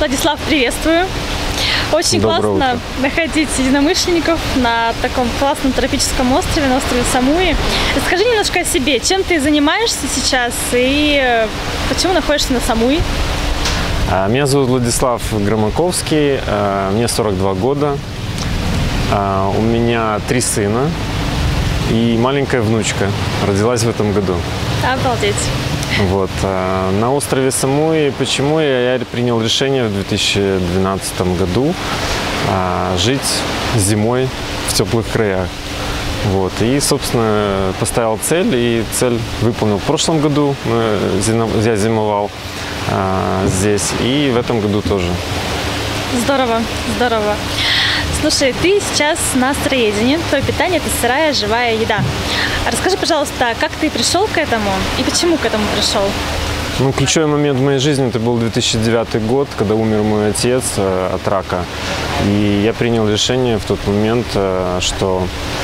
Владислав, приветствую. Очень классно находить единомышленников на таком классном тропическом острове, на острове Самуи. Расскажи немножко о себе. Чем ты занимаешься сейчас и почему находишься на Самуи? Меня зовут Владислав Громаковский, мне 42 года. У меня 3 сына и маленькая внучка. Родилась в этом году. Обалдеть. Вот. На острове Самуи, почему я принял решение в 2012 году жить зимой в теплых краях. Вот. И, собственно, поставил цель, и цель выполнил. В прошлом году я зимовал здесь, и в этом году тоже. Здорово, здорово. Слушай, ты сейчас на сыроедении, твое питание – это сырая, живая еда. Расскажи, пожалуйста, как ты пришел к этому и почему к этому пришел? Ну, ключевой момент в моей жизни – это был 2009 год, когда умер мой отец от рака. И я принял решение в тот момент, что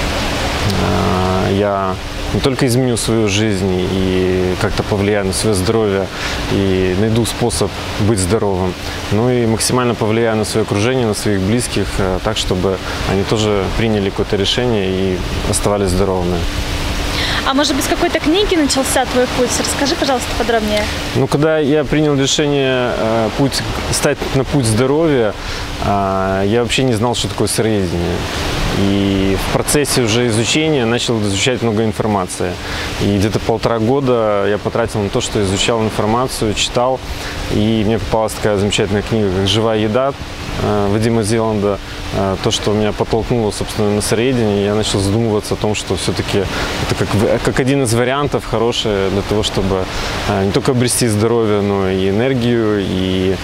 я не только изменю свою жизнь и как-то повлияю на свое здоровье и найду способ быть здоровым, но и максимально повлияю на свое окружение, на своих близких, так, чтобы они тоже приняли какое-то решение и оставались здоровыми. А может быть, с какой-то книги начался твой путь? Расскажи, пожалуйста, подробнее. Ну, когда я принял решение стать на путь здоровья, я вообще не знал, что такое сыроедение. И в процессе уже изучения начал изучать много информации. И где-то 1,5 года я потратил на то, что изучал информацию, читал. И мне попалась такая замечательная книга, как «Живая еда» Вадима Зеланда. То, что меня подтолкнуло, собственно, на сыроедение, я начал задумываться о том, что все-таки это как один из вариантов хороший для того, чтобы не только обрести здоровье, но и энергию, и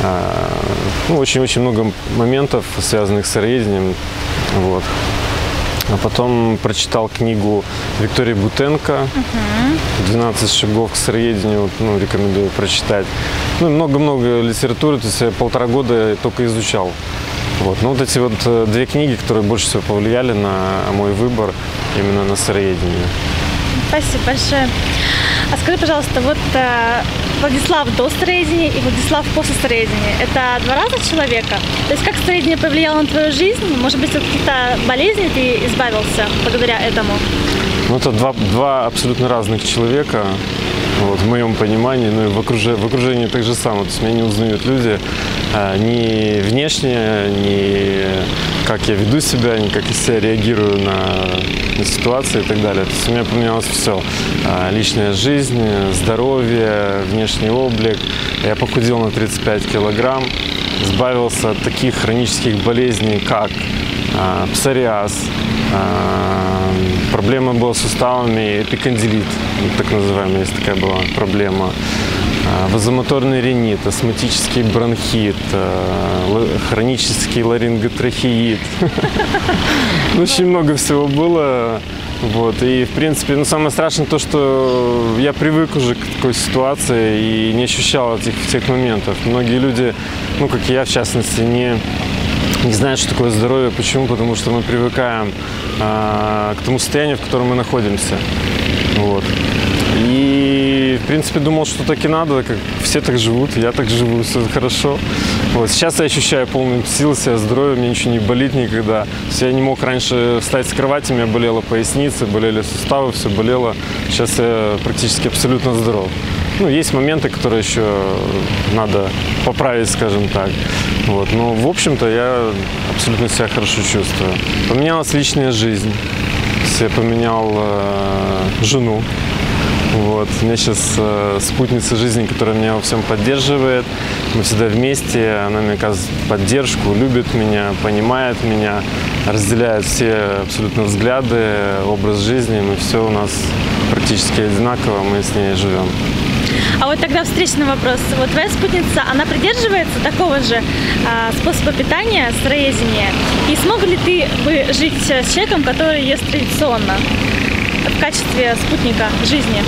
очень-очень много моментов, связанных с сыроедением. Вот. А потом прочитал книгу Виктории Бутенко «12 шагов к сыроедению», рекомендую прочитать. Много-много литературы, то есть я 1,5 года только изучал. Вот. Но вот эти вот 2 книги, которые больше всего повлияли на мой выбор именно на сыроедение. Спасибо большое. А скажи, пожалуйста, вот Владислав до сыроедения и Владислав после сыроедения – это 2 разных человека? То есть как сыроедение повлияло на твою жизнь? Может быть, от каких-то болезней ты избавился благодаря этому? Ну, это два абсолютно разных человека, вот, в моем понимании, но и в окружении так же самое. То есть меня не узнают люди ни внешне, ни как я веду себя, ни как я себя реагирую на ситуации и так далее. То есть у меня поменялось все. Личная жизнь, здоровье, внешний облик. Я похудел на 35 килограмм, избавился от таких хронических болезней, как псориаз, проблема была с суставами, эпикондилит, так называемая, есть такая была проблема, вазомоторный ринит, астматический бронхит, хронический ларинготрахеит. Очень много всего было. Вот. И, в принципе, самое страшное то, что я привык уже к такой ситуации и не ощущал этих моментов. Многие люди, как и я, в частности, не знают, что такое здоровье. Почему? Потому что мы привыкаем к тому состоянию, в котором мы находимся. Вот. И, в принципе, думал, что так и надо, как все так живут, я так живу, все хорошо. Вот. Сейчас я ощущаю полную силу, себя здоровье, мне ничего не болит никогда. Я не мог раньше встать с кровати, у меня болела поясница, болели суставы, все болело. Сейчас я практически абсолютно здоров. Есть моменты, которые еще надо поправить, скажем так. Вот. Но, в общем-то, я абсолютно себя хорошо чувствую. Поменялась личная жизнь. Я поменял жену. Вот. У меня сейчас спутница жизни, которая меня во всем поддерживает. Мы всегда вместе, она мне оказывает поддержку, любит меня, понимает меня, разделяет все абсолютно взгляды, образ жизни. Мы все у нас практически одинаково, мы с ней живем. А вот тогда встречный вопрос. Вот твоя спутница, она придерживается такого же способа питания, сыроедения? И смог ли ты бы жить с человеком, который ест традиционно в качестве спутника жизни?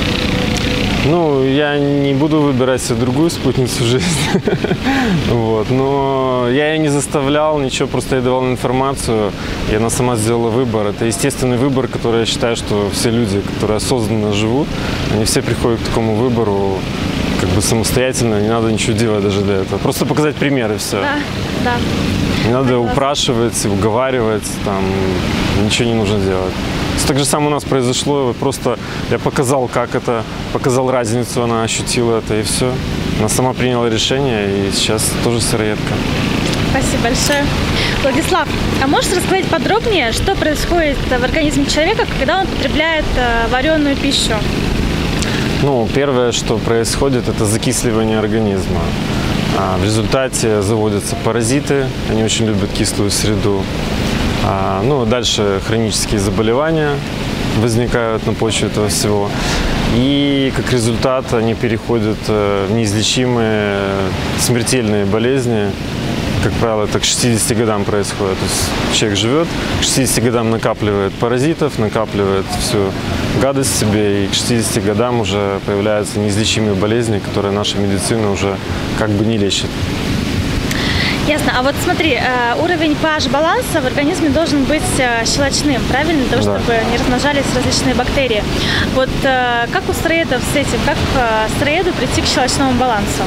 Я не буду выбирать себе другую спутницу жизни, вот. Но я ее не заставлял, ничего, просто я давал информацию, и она сама сделала выбор. Это естественный выбор, который я считаю, что все люди, которые осознанно живут, они все приходят к такому выбору, бы самостоятельно, не надо ничего делать даже для этого. Просто показать примеры, все. Да, да. Не надо упрашивать, уговаривать, там, ничего не нужно делать. Так же самое у нас произошло, просто я показал, как это, показал разницу, она ощутила это, и все. Она сама приняла решение, и сейчас тоже сыроедка. Спасибо большое. Владислав, а можешь рассказать подробнее, что происходит в организме человека, когда он потребляет вареную пищу? Ну, первое, что происходит, это закисливание организма. В результате заводятся паразиты, они очень любят кислую среду. Ну, дальше хронические заболевания возникают на почве этого всего. И как результат они переходят в неизлечимые смертельные болезни. Как правило, это к 60 годам происходит. То есть человек живет, к 60 годам накапливает паразитов, накапливает всю гадость в себе, и к 60 годам уже появляются неизлечимые болезни, которые наша медицина уже как бы не лечит. Ясно. А вот смотри, уровень pH-баланса в организме должен быть щелочным, правильно? Для того, чтобы не размножались различные бактерии. Вот как у сыроедов с этим? Как сыроеду прийти к щелочному балансу?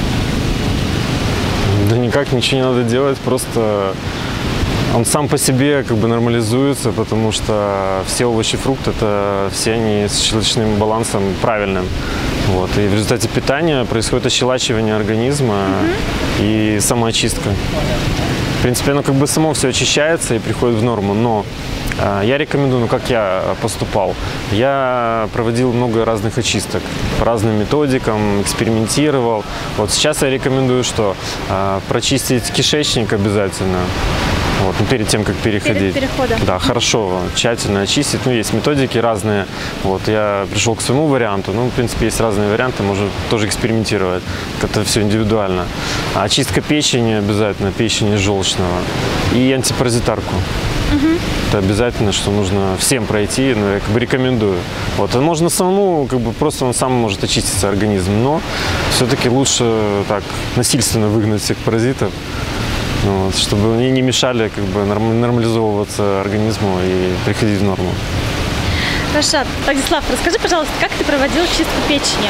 Да никак, ничего не надо делать, просто он сам по себе как бы нормализуется, потому что все овощи, фрукты, это все они с щелочным балансом правильным. Вот. И в результате питания происходит ощелачивание организма и самоочистка. В принципе, оно как бы само все очищается и приходит в норму, но я рекомендую, ну как я поступал, я проводил много разных очисток по разным методикам, экспериментировал. Вот сейчас я рекомендую, что прочистить кишечник обязательно. Вот, ну, перед тем, как переходить. Перед переходом. Да, хорошо, тщательно очистить. Ну, есть методики разные. Вот, я пришел к своему варианту. Ну, в принципе, есть разные варианты, можно тоже экспериментировать. Это все индивидуально. Очистка печени обязательно, печени желчного. И антипаразитарку. Это обязательно, что нужно всем пройти, но я как бы рекомендую. Вот, можно самому, как бы просто он сам может очиститься организм, но все-таки лучше так насильственно выгнать всех паразитов. Вот, чтобы они не мешали как бы нормализовываться организму и приходить в норму. Хорошо. Владислав, расскажи, пожалуйста, как ты проводил чистку печени?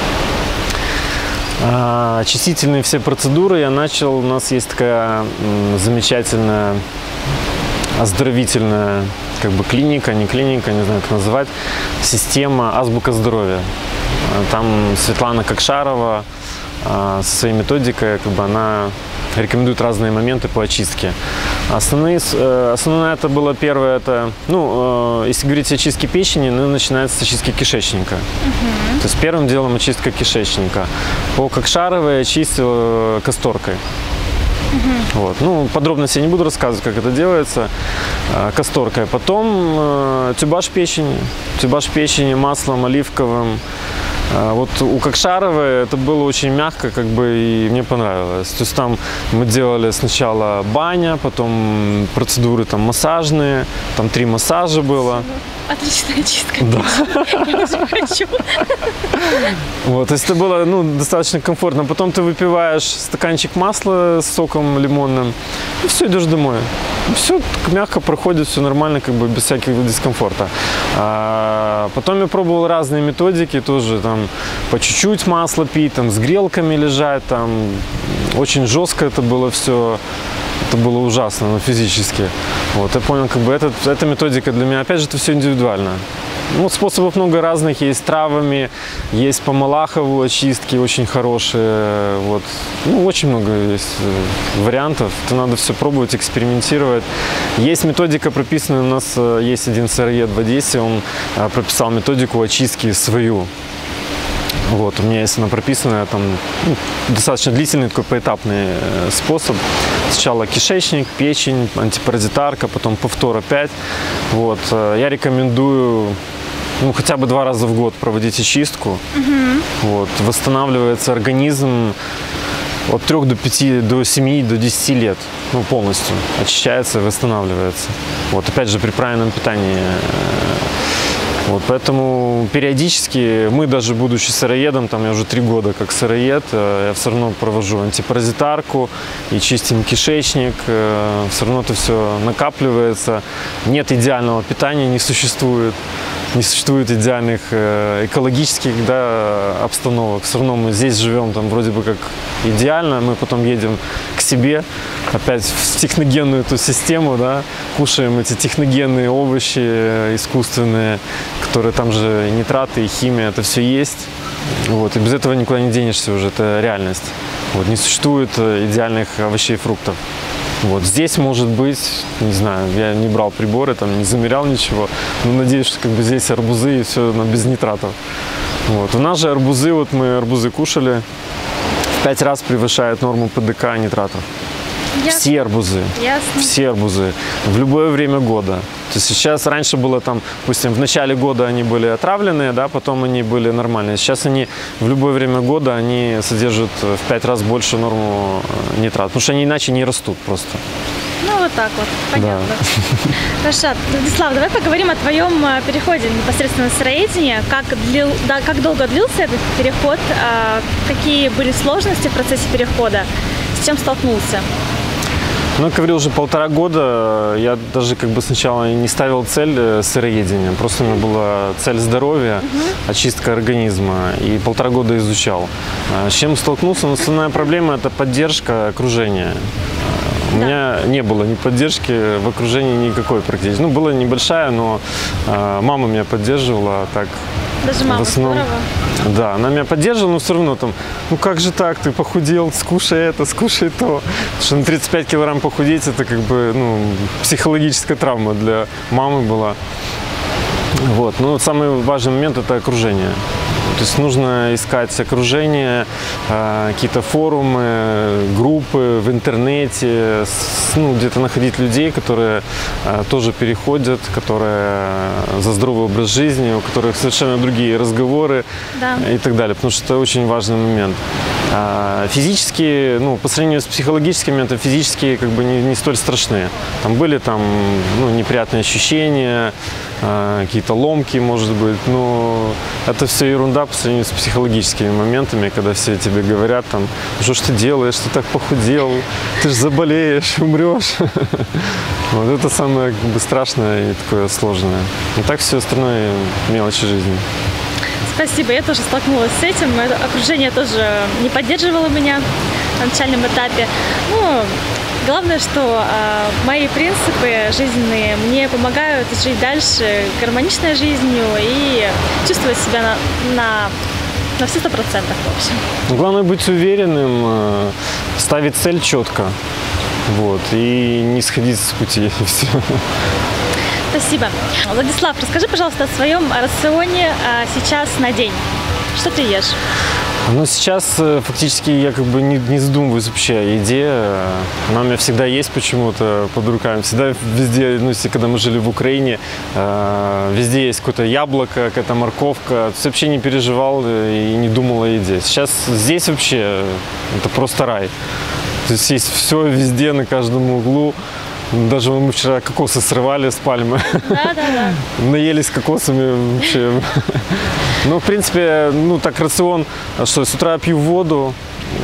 Очистительные все процедуры я начал. У нас есть такая замечательная оздоровительная как бы клиника, не знаю, как называть, система «Азбука здоровья». Там Светлана Кокшарова со своей методикой, как бы она рекомендует разные моменты по очистке. Основное это было первое, это, ну, если говорить о очистке печени, начинается с очистки кишечника. То есть первым делом очистка кишечника. По Кокшаровой я очистил касторкой. Вот. Ну, подробности я не буду рассказывать, как это делается. Касторкой. Потом тюбаж печени маслом оливковым. Вот у Кокшаровой это было очень мягко, как бы, и мне понравилось. То есть там мы делали сначала баня, потом процедуры там массажные, там 3 массажа было. Отличная чистка. Да. Я очень хочу. Вот, то есть это было, ну, достаточно комфортно. Потом ты выпиваешь стаканчик масла с соком лимонным, и все, идешь домой. Все мягко проходит, все нормально, как бы без всяких дискомфорта. Потом я пробовал разные методики, тоже там по чуть-чуть масло пить, там с грелками лежать, там очень жестко это было все. Это было ужасно, но физически. Вот, я понял, как бы эта методика для меня, опять же, это все индивидуально. Ну, способов много разных, есть травами, есть по Малахову очистки очень хорошие, вот. Ну, очень много есть вариантов, это надо все пробовать, экспериментировать. Есть методика прописанная, у нас есть один сыроед в Одессе, он прописал методику очистки свою. Вот, у меня есть она прописанная, там, ну, достаточно длительный такой поэтапный способ. Сначала кишечник, печень, антипаразитарка, потом повтор опять. Вот, я рекомендую, ну, хотя бы 2 раза в год проводить очистку. Вот, восстанавливается организм от 3 до 5, до 7, до 10 лет, ну, полностью очищается и восстанавливается. Вот, опять же, при правильном питании. Вот, поэтому периодически мы, даже будучи сыроедом, там я уже 3 года как сыроед, я все равно провожу антипаразитарку и чистим кишечник, все равно это все накапливается. Нет идеального питания, не существует. не существует идеальных экологических, да, обстановок. Все равно мы здесь живем там вроде бы как идеально, мы потом едем к себе, опять в техногенную эту систему, да, кушаем эти техногенные овощи искусственные, которые там же нитраты и химия, это все есть. Вот, и без этого никуда не денешься уже, это реальность. Вот, не существует идеальных овощей и фруктов. Вот, здесь может быть, не знаю, я не брал приборы, там, не замерял ничего, но надеюсь, что как бы здесь арбузы и все без нитратов. Вот. У нас же арбузы, вот мы арбузы кушали, в 5 раз превышают норму ПДК нитратов. Ясно. Все арбузы. Ясно. Все арбузы. В любое время года. То есть сейчас, раньше было там, допустим, в начале года они были отравленные, да, потом они были нормальные. Сейчас они в любое время года они содержат в 5 раз больше норму нитрата, потому что они иначе не растут просто. Ну, вот так вот, понятно. Да. Хорошо. Владислав, давай поговорим о твоем переходе непосредственно в сыроедение. Как долго длился этот переход, какие были сложности в процессе перехода, с чем столкнулся? Ну, как говорил, уже 1,5 года я даже как бы сначала не ставил цель сыроедения, просто у меня была цель здоровья, очистка организма, и 1,5 года изучал. С чем столкнулся? Ну, основная проблема – это поддержка окружения. У меня не было ни поддержки в окружении никакой практически. Ну, была небольшая, но мама меня поддерживала, так. Даже мама, в основном, здорово. Да, она меня поддерживала, но все равно там, ну как же так, ты похудел, скушай это, скушай то. Потому что на 35 килограмм похудеть, это как бы, ну, психологическая травма для мамы была. Вот, но самый важный момент – это окружение. То есть нужно искать окружение, какие-то форумы, группы в интернете, ну, где-то находить людей, которые тоже переходят, которые за здоровый образ жизни, у которых совершенно другие разговоры, да, и так далее, потому что это очень важный момент. Физически, ну, по сравнению с психологическим моментом, физически как бы не столь страшные. Там были ну, неприятные ощущения, какие-то ломки, может быть, но это все ерунда по сравнению с психологическими моментами, когда все тебе говорят, там, что ж ты делаешь, ты так похудел, ты же заболеешь, умрешь. Вот это самое как бы страшное и такое сложное. Но так все остальное мелочи жизни. Спасибо, я тоже столкнулась с этим. Окружение тоже не поддерживало меня на начальном этапе. Ну, главное, что мои принципы жизненные мне помогают жить дальше гармоничной жизнью и чувствовать себя на все 100%, в общем. Главное быть уверенным, ставить цель четко, вот, и не сходить с пути, и все. Спасибо. Владислав, расскажи, пожалуйста, о своем рационе сейчас на день. Что ты ешь? Ну, сейчас фактически я как бы не задумываюсь вообще о еде. Она у меня всегда есть почему-то под руками. Всегда везде, ну, если когда мы жили в Украине, везде есть какое-то яблоко, какая-то морковка. Вообще не переживал и не думал о еде. Сейчас здесь вообще это просто рай. То есть все везде, на каждом углу. Даже мы вчера кокосы срывали с пальмы. Да. Наелись кокосами вообще. Ну, в принципе, ну, так рацион, что с утра пью воду.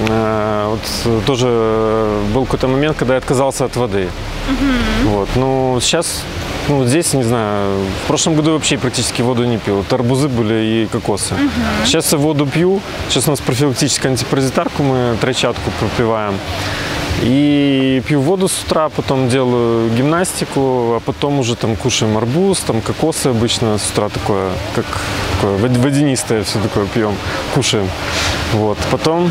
Вот тоже был какой-то момент, когда я отказался от воды. Вот. Ну, сейчас, ну, здесь, не знаю, в прошлом году вообще практически воду не пил. Вот арбузы были и кокосы. Сейчас я воду пью. Сейчас у нас профилактическая антипаразитарку, мы тройчатку пропиваем. И пью воду с утра, потом делаю гимнастику, а потом уже там кушаем арбуз, там кокосы обычно с утра такое, как такое водянистое все такое пьем, кушаем. Вот. Потом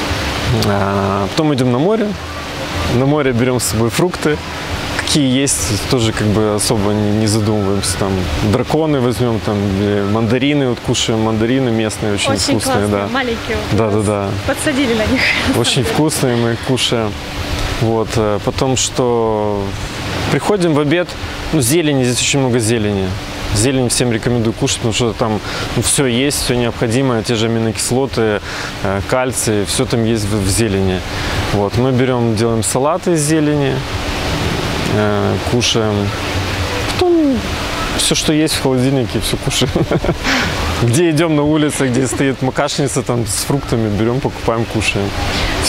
идем на море. На море берем с собой фрукты. Какие есть, тоже как бы особо не задумываемся. Там драконы возьмем, там мандарины, вот кушаем мандарины местные, очень вкусные. Классные, да. Маленькие. Да. Подсадили на них. Очень вкусные, мы их кушаем. Вот. Потом что? Приходим в обед, ну, зелени, здесь очень много зелени. Зелень всем рекомендую кушать, потому что там все есть, все необходимое, те же аминокислоты, кальций, все там есть в зелени. Вот. Мы делаем салаты из зелени, кушаем. Потом все, что есть в холодильнике, все кушаем. Где идем на улице, где стоит макашница там с фруктами, берем, покупаем, кушаем. Все.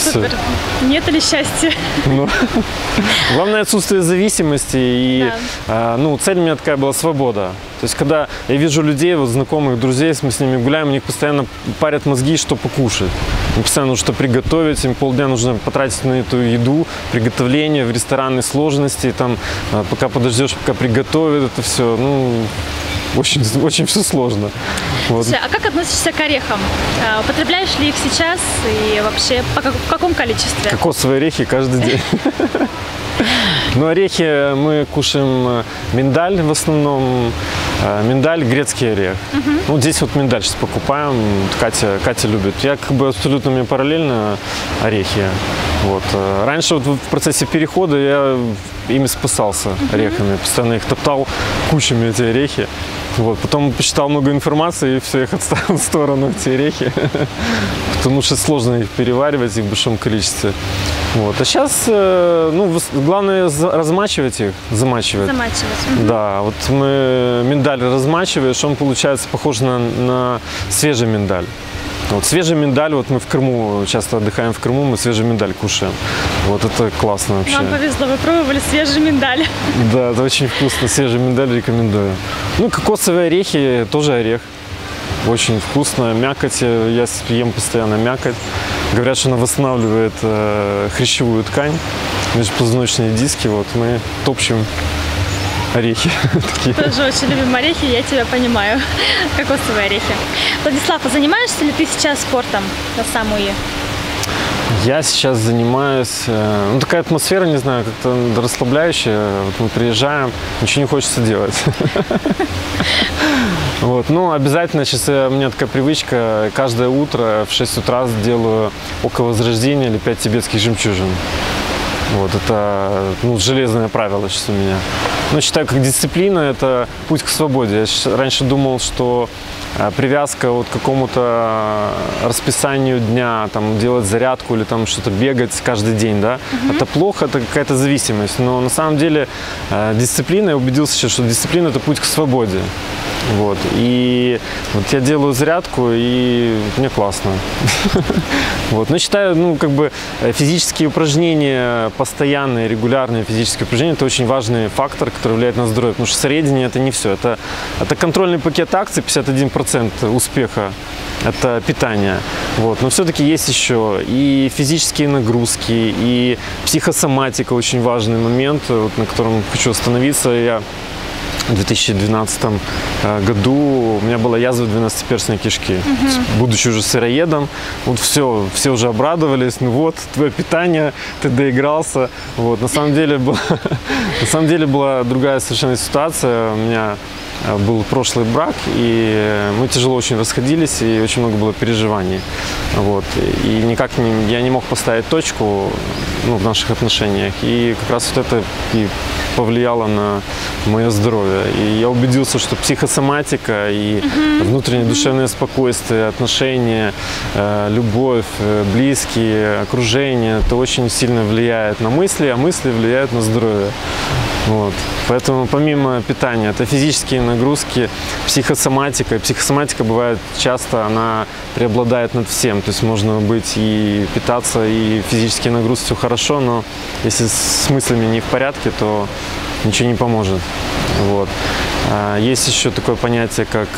Супер. Нет ли счастья? Ну, главное отсутствие зависимости. И ну, цель у меня такая была свобода. То есть, когда я вижу людей, вот, знакомых, друзей, мы с ними гуляем, у них постоянно парят мозги, что покушать. Им постоянно нужно что приготовить, им полдня нужно потратить на эту еду, приготовление в ресторанной сложности, там, пока подождешь, пока приготовят это все. Ну, очень, очень все сложно. Вот. Слушай, а как относишься к орехам? Употребляешь ли их сейчас и вообще в каком количестве? Кокосовые орехи каждый день. Ну, орехи мы кушаем миндаль в основном. Миндаль, грецкий орех. Ну, здесь вот миндаль сейчас покупаем. Катя любит. Я как бы абсолютно, мне параллельно орехи. Вот. Раньше вот в процессе перехода я ими спасался орехами. Постоянно их топтал кучами, эти орехи. Вот. Потом почитал много информации и все, их отставил в сторону, эти орехи. Потому что сложно их переваривать их в большом количестве. Вот. А сейчас, ну, главное размачивать их, замачивать. Да, вот мы миндаль размачиваешь, он получается похож на свежий миндаль. Вот свежий миндаль, вот мы в Крыму, часто отдыхаем в Крыму, мы свежий миндаль кушаем. Вот это классно вообще. Вам повезло, вы пробовали свежий миндаль. Да, это очень вкусно, свежий миндаль рекомендую. Ну, кокосовые орехи, тоже орех. Очень вкусно, мякоть, я ем постоянно мякоть. Говорят, что она восстанавливает хрящевую ткань, межпозвоночные диски, вот мы топчем орехи. Тоже очень любим орехи, я тебя понимаю. Кокосовые орехи. Владислав, а занимаешься ли ты сейчас спортом на самуи? Я сейчас занимаюсь, ну такая атмосфера, не знаю, как-то расслабляющая. Вот мы приезжаем, ничего не хочется делать. Вот, ну обязательно сейчас у меня такая привычка, каждое утро в 6 утра делаю око возрождения или 5 тибетских жемчужин. Вот, это ну, железное правило сейчас у меня. Но считаю, как дисциплина, это путь к свободе. Я раньше думал, что привязка вот к какому-то расписанию дня, там, делать зарядку или там что-то бегать каждый день, да, это плохо, это какая-то зависимость. Но на самом деле дисциплина, я убедился сейчас, что дисциплина – это путь к свободе. Вот. И вот я делаю зарядку, и мне классно. Вот. Но считаю, ну, как бы физические упражнения, постоянные, регулярные физические упражнения – это очень важный фактор, который влияет на здоровье. Потому что среднее – это не все. Это контрольный пакет акций, 51% успеха – это питание. Вот. Но все-таки есть еще и физические нагрузки, и психосоматика – очень важный момент, вот, на котором хочу остановиться. Я в 2012 году у меня была язва 12-перстной кишки. Будучи уже сыроедом, вот все уже обрадовались, ну вот, твое питание, ты доигрался. Вот. На самом деле была другая совершенно ситуация. У меня был прошлый брак, и мы тяжело очень расходились, и очень много было переживаний. Вот. И никак я не мог поставить точку, ну, в наших отношениях. И как раз вот это и повлияло на мое здоровье. И я убедился, что психосоматика и внутреннее душевное спокойствие, отношения, любовь, близкие, окружение, это очень сильно влияет на мысли, а мысли влияют на здоровье. Вот. Поэтому помимо питания, это физические нагрузки, психосоматика. И психосоматика бывает часто, она преобладает над всем. То есть можно быть и питаться, и физические нагрузки, все хорошо, но если с мыслями не в порядке, то ничего не поможет. Вот. Есть еще такое понятие, как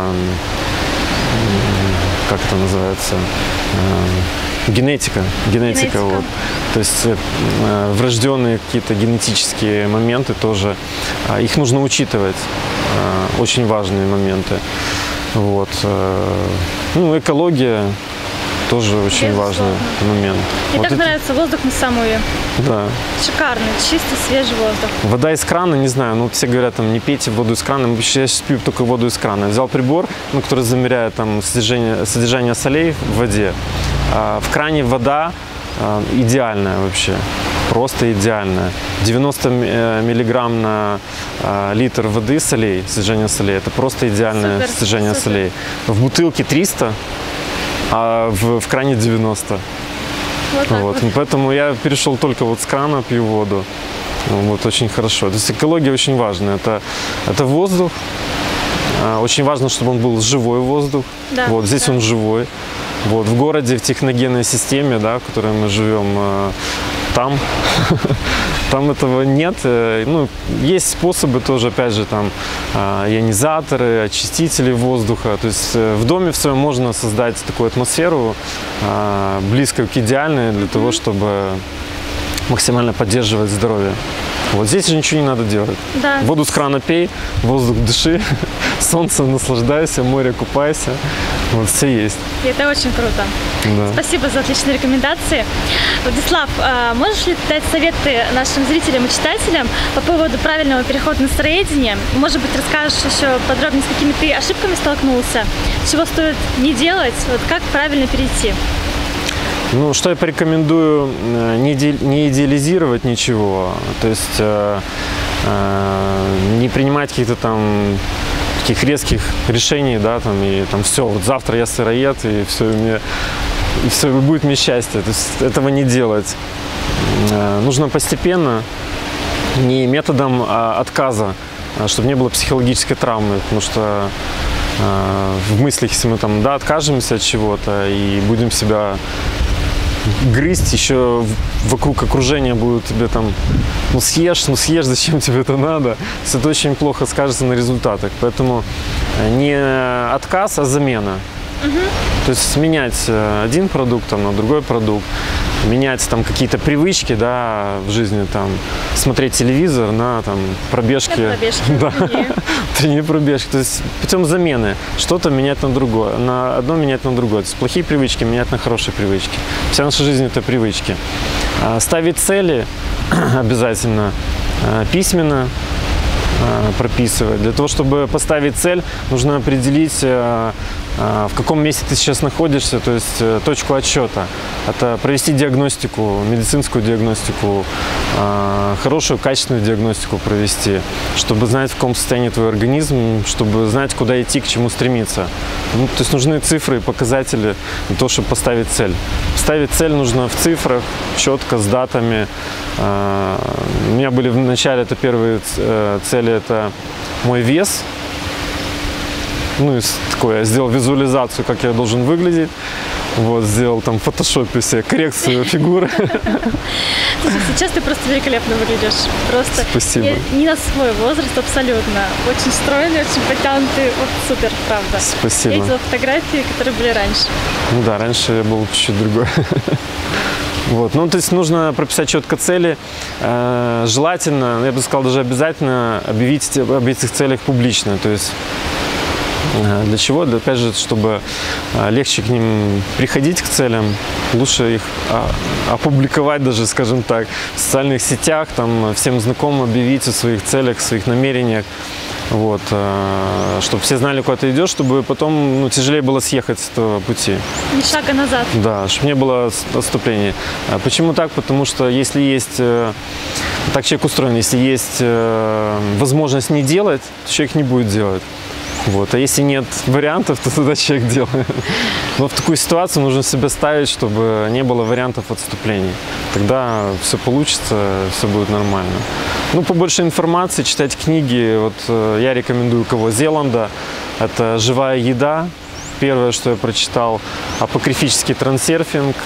это называется? Генетика. Вот. То есть врожденные какие-то генетические моменты тоже, их нужно учитывать, очень важные моменты. Вот. Ну, экология тоже очень важный момент. Мне вот так нравится воздух на Самуи. Да. Шикарный, чистый, свежий воздух. Вода из крана, не знаю, ну все говорят, там, не пейте воду из крана. Я сейчас пью только воду из крана. Взял прибор, ну, который замеряет там содержание солей в воде. В кране вода идеальная вообще, просто идеальная. 90 миллиграмм на литр воды солей, содержание солей, это просто идеальное содержание солей. В бутылке 300, а в кране 90. Вот. Поэтому я перешел только вот с крана, пью воду. Вот, очень хорошо. То есть экология очень важна. Это воздух. Очень важно, чтобы он был живой воздух. Да, вот здесь он живой. Вот, в городе, в техногенной системе, да, в которой мы живем, там этого нет. Ну, есть способы тоже, опять же, там, ионизаторы, очистители воздуха. То есть в доме в своем можно создать такую атмосферу, близкую к идеальной, для того, чтобы максимально поддерживать здоровье. Вот здесь же ничего не надо делать. Да. Воду с крана пей, воздух дыши, солнцем наслаждайся, море купайся. Вот все есть. И это очень круто. Да. Спасибо за отличные рекомендации. Владислав, можешь ли ты дать советы нашим зрителям и читателям по поводу правильного перехода на сыроедение? Может быть, расскажешь еще подробнее, с какими ты ошибками столкнулся, чего стоит не делать, вот как правильно перейти? Ну, что я порекомендую, не идеализировать ничего, то есть не принимать каких-то там таких резких решений, да, там, и там все, вот завтра я сыроед, и все, будет мне счастье. То есть этого не делать. Нужно постепенно, не методом отказа, чтобы не было психологической травмы, потому что в мыслях, если мы там, да, откажемся от чего-то и будем себя грызть, еще вокруг окружения будут тебе там, ну съешь, зачем тебе это надо. То есть это очень плохо скажется на результатах. Поэтому не отказ, а замена. То есть менять один продукт там, на другой продукт, менять там какие-то привычки, да, в жизни, там, смотреть телевизор на там пробежки, да, тренировки пробежки, то есть путем замены что-то менять на другое, на одно менять на другое, то есть плохие привычки менять на хорошие привычки. Вся наша жизнь — это привычки. Ставить цели обязательно письменно прописывать. Для того, чтобы поставить цель, нужно определить, в каком месте ты сейчас находишься, то есть точку отсчета. Это провести диагностику, медицинскую диагностику, хорошую, качественную диагностику провести, чтобы знать, в каком состоянии твой организм, чтобы знать, куда идти, к чему стремиться. Ну, то есть нужны цифры и показатели для того, чтобы поставить цель. Ставить цель нужно в цифрах, четко, с датами. У меня были в начале, это первые цели, это мой вес. Ну, и такое, я сделал визуализацию, как я должен выглядеть. Вот, сделал там в фотошопе себе коррекцию фигуры. Слушай, сейчас ты просто великолепно выглядишь. Просто спасибо. Не на свой возраст абсолютно. Очень стройный, очень потянутый. Вот супер, правда. Спасибо. Я видела фотографии, которые были раньше. Ну да, раньше я был чуть-чуть другой. Вот. Ну, то есть нужно прописать четко цели. Желательно, я бы сказал, даже обязательно объявить об этих целях публично. То есть для чего? Опять же, чтобы легче к ним приходить, к целям, лучше их опубликовать даже, скажем так, в социальных сетях, там, всем знакомым объявить о своих целях, о своих намерениях, вот, чтобы все знали, куда ты идешь, чтобы потом, ну, тяжелее было съехать с этого пути. Ни шага назад. Да, чтобы не было отступлений. Почему так? Потому что если есть, так человек устроен, если есть возможность не делать, то человек не будет делать. Вот. А если нет вариантов, то тогда человек делает. Но в такую ситуацию нужно себя ставить, чтобы не было вариантов отступлений. Тогда все получится, все будет нормально. Ну, побольше информации, читать книги. Вот я рекомендую кого? Зеланда. Это «Живая еда». Первое, что я прочитал. Апокрифический трансерфинг.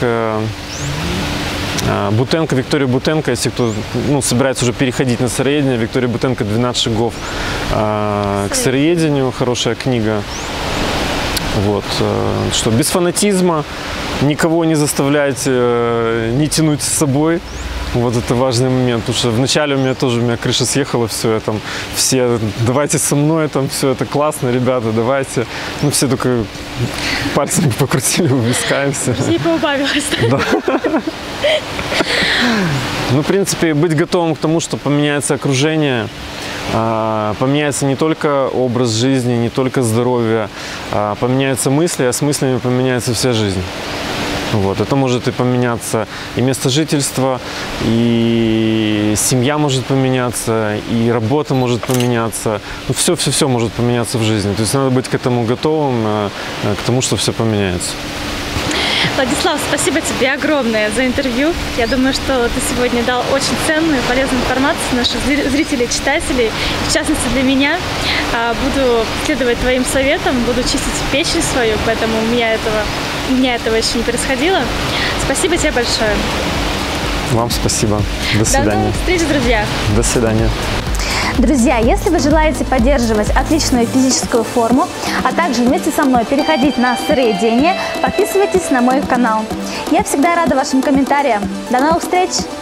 Бутенко, Виктория Бутенко, если кто, ну, собирается уже переходить на сыроедение, Виктория Бутенко «12 шагов к сыроедению», хорошая книга. Вот. Что без фанатизма, никого не заставлять, не тянуть с собой. Вот это важный момент, потому что вначале у меня крыша съехала, все давайте со мной, там все это классно, ребята, давайте. Ну, все только пальцем покрутили у виска и все. Друзей поубавилось. Да. Ну, в принципе, быть готовым к тому, что поменяется окружение, поменяется не только образ жизни, не только здоровье, поменяются мысли, а с мыслями поменяется вся жизнь. Вот. Это может и поменяться, и место жительства, и семья может поменяться, и работа может поменяться. Ну, все может поменяться в жизни. То есть надо быть к этому готовым, к тому, что все поменяется. Владислав, спасибо тебе огромное за интервью. Я думаю, что ты сегодня дал очень ценную, полезную информацию наших зрителей, читателей, в частности для меня. Буду следовать твоим советам, буду чистить печень свою, поэтому у меня этого у меня этого еще не происходило. Спасибо тебе большое. Вам спасибо. До До свидания. новых встреч, друзья. До свидания. Друзья, если вы желаете поддерживать отличную физическую форму, а также вместе со мной переходить на сыроедение, подписывайтесь на мой канал. Я всегда рада вашим комментариям. До новых встреч!